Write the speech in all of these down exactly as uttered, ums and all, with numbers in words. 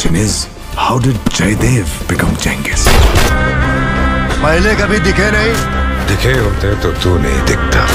question is, how did Jaydev become Cengiz? पहले कभी दिखे नहीं। दिखे होते तो तू नहीं दिखता।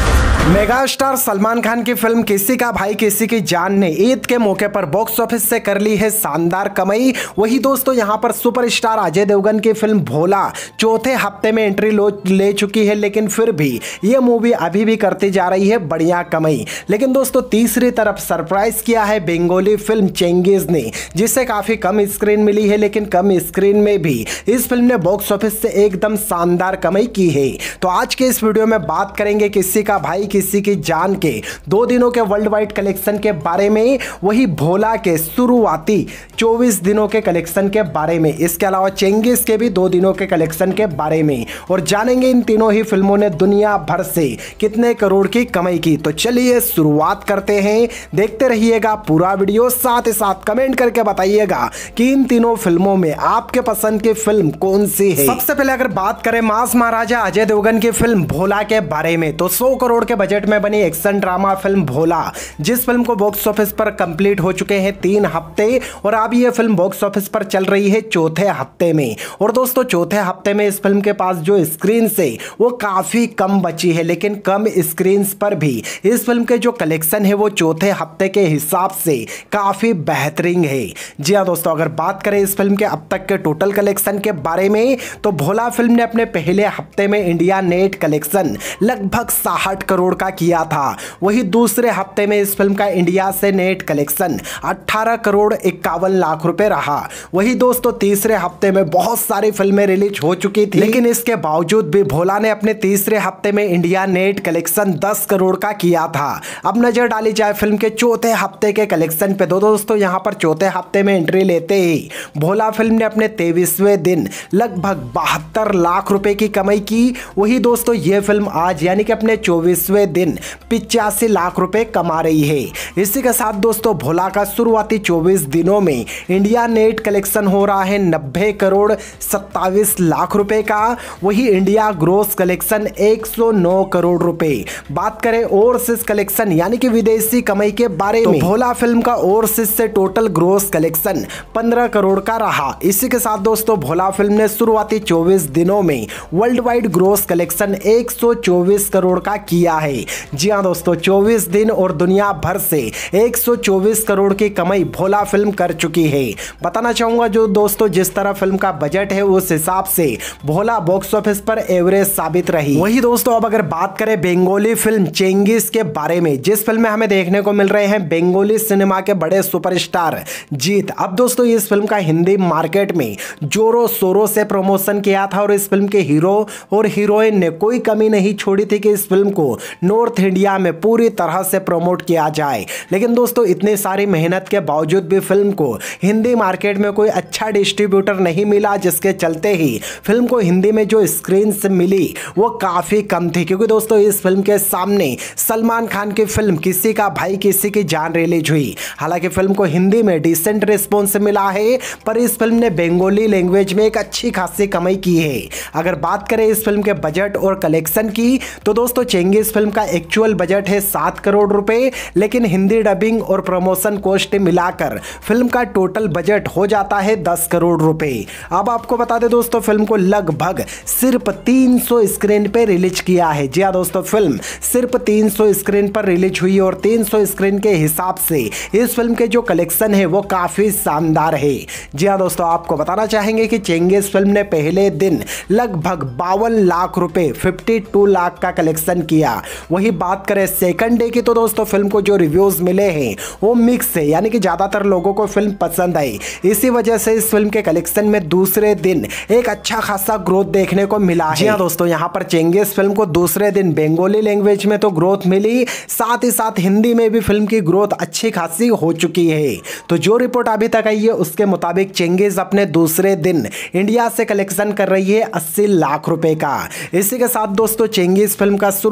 मेगा स्टार सलमान खान की फिल्म किसी का भाई किसी की जान ने ईद के मौके पर बॉक्स ऑफिस से कर ली है शानदार कमाई। वही दोस्तों यहां पर सुपरस्टार अजय देवगन की फिल्म भोला चौथे हफ्ते में एंट्री ले चुकी है, लेकिन फिर भी ये मूवी अभी भी करती जा रही है बढ़िया कमाई। लेकिन दोस्तों तीसरी तरफ सरप्राइज किया है बंगाली फिल्म चेंगिज ने, जिसे काफी कम स्क्रीन मिली है, लेकिन कम स्क्रीन में भी इस फिल्म ने बॉक्स ऑफिस से एकदम शानदार कमाई की है। तो आज के इस वीडियो में बात करेंगे किसी का भाई किसी की जान के दो दिनों के वर्ल्ड वाइड कलेक्शन के बारे में, वही भोला के शुरुआती चौबीस दिनों के कलेक्शन के बारे में, इसके अलावा चेंगिज के भी दो दिनों के कलेक्शन के बारे में, और जानेंगे इन तीनों ही फिल्मों ने दुनिया भर से कितने करोड़ की कमाई की। तो चलिए शुरुआत करते हैं, देखते रहिएगा पूरा वीडियो, साथ ही साथ कमेंट करके बताइएगा कि इन तीनों फिल्मों में आपके पसंद की फिल्म कौन सी है। सबसे पहले अगर बात करें मास महाराजा अजय देवगन की फिल्म भोला के बारे में, तो सौ करोड़ के बजट में बनी एक्शन ड्रामा फिल्म भोला, जिस फिल्म को बॉक्स ऑफिस पर कंप्लीट हो चुके हैं तीन हफ्ते, और अब ये फिल्म बॉक्स ऑफिस पर चल रही है चौथे हफ्ते में। और दोस्तों चौथे हफ्ते में इस फिल्म के पास जो स्क्रीन से वो काफी कम बची है, लेकिन कम स्क्रीन पर भी इस फिल्म के जो कलेक्शन है वो चौथे हफ्ते के हिसाब से काफी बेहतरीन है। जी हाँ दोस्तों, अगर बात करें इस फिल्म के अब तक के टोटल कलेक्शन के बारे में, तो भोला फिल्म ने अपने पहले हफ्ते में इंडिया नेट कलेक्शन लगभग साठ करोड़ का किया था। वही दूसरे हफ्ते में इस फिल्म का इंडिया से नेट कलेक्शन अठारह करोड़ इक्यावन लाख रुपए रहा। वही दोस्तों तीसरे हफ्ते में बहुत सारी फिल्में रिलीज हो चुकी थी, लेकिन इसके बावजूद भी भोला ने अपने तीसरे हफ्ते में इंडिया नेट कलेक्शन दस करोड़ का किया था। अब नजर डाली जाए फिल्म के चौथे हफ्ते के कलेक्शन पे, तो दोस्तों यहां पर चौथे हफ्ते में एंट्री लेते ही भोला फिल्म ने अपने तेईसवें दिन लगभग बहत्तर लाख रुपए की कमाई की। वही दोस्तों यह फिल्म आज यानी कि अपने चौबीसवें दिन पिचासी लाख रुपए कमा रही है। इसी के साथ दोस्तों भोला का शुरुआती चौबीस दिनों में इंडिया नेट कलेक्शन हो रहा है नब्बे करोड़ सत्ताईस लाख रुपए का। वही इंडिया ग्रोस कलेक्शन एक सौ नौ करोड़ रुपए। बात करें ओवरसीज कलेक्शन यानी कि विदेशी कमाई के बारे में, तो भोला फिल्म का ओवरसीज से टोटल ग्रोस कलेक्शन पंद्रह करोड़ का रहा। इसी के साथ दोस्तों भोला फिल्म ने शुरुआती चौबीस दिनों में वर्ल्ड वाइड ग्रोस कलेक्शन एक सौ चौबीस करोड़ का किया है। जी हाँ दोस्तों, चौबीस दिन और दुनिया भर से एक सौ चौबीस करोड़ की कमाई भोला फिल्म कर चुकी है। बताना चाहूंगा जो दोस्तों जिस तरह फिल्म का बजट है उस हिसाब से भोला बॉक्स ऑफिस पर एवरेज साबित रही। वही दोस्तों अब अगर बात करें बंगाली फिल्म चेंगिज के बारे में, जिस फिल्म में हमें देखने को मिल रहे हैं बंगाली सिनेमा के बड़े सुपरस्टार जीत। अब दोस्तों इस फिल्म का हिंदी मार्केट में जोरों शोरों से प्रमोशन किया था, और इस फिल्म के हीरो और हीरोइन ने कोई कमी नहीं छोड़ी थी कि इस फिल्म को नॉर्थ इंडिया में पूरी तरह से प्रमोट किया जाए। लेकिन दोस्तों इतनी सारी मेहनत के बावजूद भी फिल्म को हिंदी मार्केट में कोई अच्छा डिस्ट्रीब्यूटर नहीं मिला, जिसके चलते ही फिल्म को हिंदी में जो स्क्रीन से मिली वो काफी कम थी, क्योंकि दोस्तों इस फिल्म के सामने सलमान खान की फिल्म किसी का भाई किसी की जान रिलीज हुई। हालांकि फिल्म को हिंदी में डिसेंट रिस्पॉन्स मिला है, पर इस फिल्म ने बंगाली लैंग्वेज में एक अच्छी खासी कमाई की है। अगर बात करें इस फिल्म के बजट और कलेक्शन की, तो दोस्तों चेंगिज फिल्म का एक्चुअल बजट है सात करोड़ रुपए, लेकिन हिंदी डबिंग और प्रमोशन कॉस्ट मिलाकर फिल्म का टोटल बजट हो जाता है दस करोड़ रुपए। अब आपको बता दें दोस्तों फिल्म को लगभग सिर्फ तीन सौ स्क्रीन पे रिलीज किया है। जी हाँ दोस्तों, फिल्म सिर्फ तीन सौ स्क्रीन पर रिलीज हुई, और तीन सौ स्क्रीन के हिसाब से इस फिल्म के जो कलेक्शन है वो काफी शानदार है। जी हाँ दोस्तों, आपको बताना चाहेंगे कि चेंगिज फिल्म ने पहले दिन लगभग बावन लाख रुपए बावन लाख का कलेक्शन किया। वही बात करें सेकंड डे की, तो दोस्तों फिल्म को जो रिव्यूज मिले हैं वो मिक्स है, यानी कि ज्यादातर लोगों को फिल्म पसंद आई। इसी वजह से इस फिल्म के कलेक्शन में दूसरे दिन एक अच्छा खासा ग्रोथ देखने को मिला है। जी हाँ दोस्तों, यहाँ पर चेंगिज फिल्म को दूसरे दिन बंगाली लैंग्वेज में तो ग्रोथ मिली, साथ ही साथ हिंदी में भी फिल्म की ग्रोथ अच्छी खासी हो चुकी है। तो जो रिपोर्ट अभी तक आई है उसके मुताबिक चेंगिज अपने दूसरे दिन इंडिया से कलेक्शन कर रही है अस्सी लाख रुपए का। इसी के साथ दोस्तों चेंगिज फिल्म का शुरुआती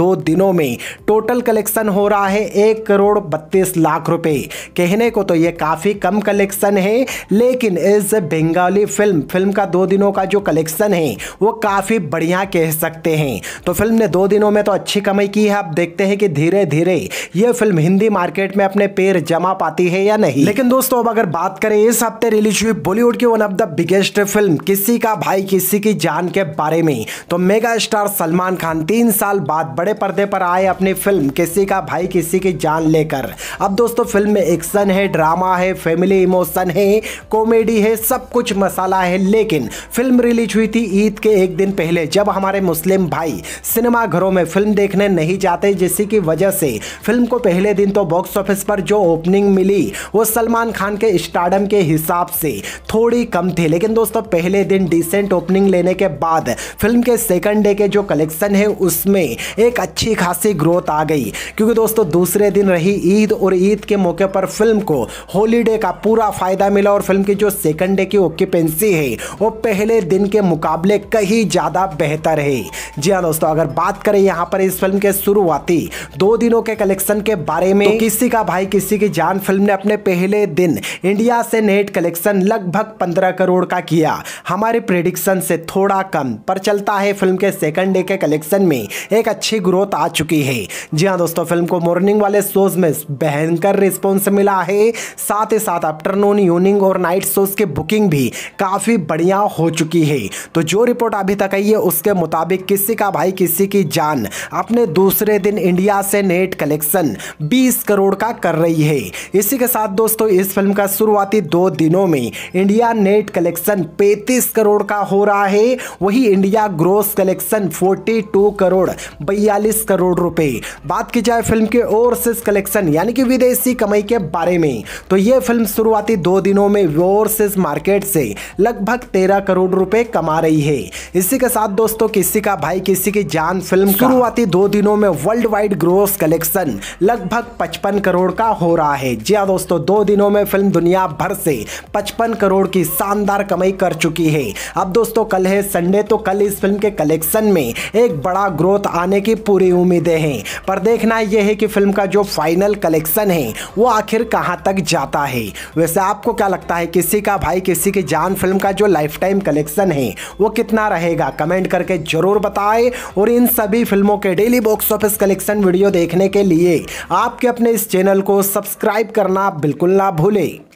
दो दिनों में टोटल कलेक्शन हो रहा है एक करोड़ बत्तीस लाख रुपए। कहने को तो ये काफ़ी कम कलेक्शन है, लेकिन इस बंगाली फिल्म फिल्म का दो दिनों का जो कलेक्शन है वो काफ़ी बढ़िया कह सकते हैं। तो फिल्म ने दो दिनों में तो अच्छी कमाई की है। अब देखते हैं कि धीरे धीरे ये फिल्म हिंदी मार्केट में अपने पैर जमा पाती है या नहीं। लेकिन दोस्तों अब अगर बात करें इस हफ्ते रिलीज हुई बॉलीवुड की one of the biggest film Kisi Ka भाई किसी की जान के बारे में, तो मेगा स्टार सलमान खान तीन साल बाद बड़े पर्दे पर आए अपनी फिल्म किसी का भाई किसी की जान लेकर। अब दोस्तों फिल्म में एक्शन है, ड्रामा है, फैमिली इमोशन है, कॉमेडी है, सब कुछ मसाला है। लेकिन फिल्म रिलीज हुई थी ईद के एक दिन पहले, जब हमारे मुस्लिम भाई सिनेमा घरों में फिल्म देखने नहीं जाते, जिसकी की वजह से फिल्म को पहले दिन तो बॉक्स ऑफिस पर जो ओपनिंग मिली वो सलमान खान के स्टारडम के हिसाब से थोड़ी कम थी। लेकिन दोस्तों पहले दिन डिसेंट ओपनिंग लेने के बाद फिल्म के सेकंड डे के जो कलेक्शन है उसमें एक अच्छी खासी ग्रोथ आ गई, क्योंकि दोस्तों दूसरे दिन रही ईद और ईद के मौके पर फिल्म को हॉलीडे का पूरा फायदा मिला और फिल्म की जो सेकंड डे की ऑक्यूपेंसी है वो पहले दिन के मुकाबले कहीं ज्यादा बेहतर है। जी हाँ दोस्तों, अगर बात करें यहाँ पर इस फिल्म के शुरुआती दो दिनों के कलेक्शन के बारे में, तो किसी का भाई किसी की जान फिल्म ने अपने पहले दिन इंडिया से नेट कलेक्शन लगभग पंद्रह करोड़ का किया। हमारे प्रेडिक्शन से थोड़ा कम पर चलता है फिल्म के सेकंड डे के कलेक्शन में एक अच्छी ग्रोथ आ चुकी है। जी हाँ दोस्तों, फिल्म को मॉर्निंग वाले शोज में भयंकर रिस्पॉन्स मिला है, साथ ही साथ आफ्टरनून, इवनिंग और नाइट शोज की बुकिंग भी काफी बढ़िया हो चुकी है। तो जो रिपोर्ट अभी तक आई है उसके मुताबिक किसी का भाई किसी की जान अपने दूसरे दिन इंडिया से नेट कलेक्शन बीस करोड़ का कर रही है। इसी के साथ दोस्तों इस फिल्म का शुरुआती दो दिनों में इंडिया नेट कलेक्शन पैंतीस करोड़ का हो रहा है, वही इंडिया ग्रोस कलेक्शन बयालीस करोड़ बयालीस करोड़ रुपए। बात की जाए फिल्म के ओवरसीज कलेक्शन यानी कि विदेशी कमाई के बारे में, तो यह फिल्म शुरुआती दो दिनों में ओवरसीज मार्केट से लगभग तेरह करोड़ रुपए कमा रही है। इसी के साथ दोस्तों किसी का भाई किसी की जान फिल्म शुरुआती दो दिनों में वर्ल्ड वाइड ग्रोस कलेक्शन लगभग पचपन करोड़ का हो रहा है। जी हाँ दोस्तों, दो दिनों में फिल्म दुनिया भर से पचपन करोड़ की शानदार कमाई कर चुकी है। अब दोस्तों कल है संडे, तो कल इस फिल्म के कलेक्शन में एक बड़ा ग्रोथ आने की पूरी उम्मीदें हैं, पर देखना यह है कि फिल्म का जो फाइनल कलेक्शन है वो आखिर कहां तक जाता है। वैसे आपको क्या लगता है किसी का भाई किसी की जान फिल्म का जो लाइफ टाइम कलेक्शन है वो कितना रहेगा? कमेंट करके जरूर बताएं। और इन सभी फिल्मों के daily box office collection video देखने के लिए आपके अपने इस चैनल को सब्सक्राइब करना बिल्कुल ना भूलें।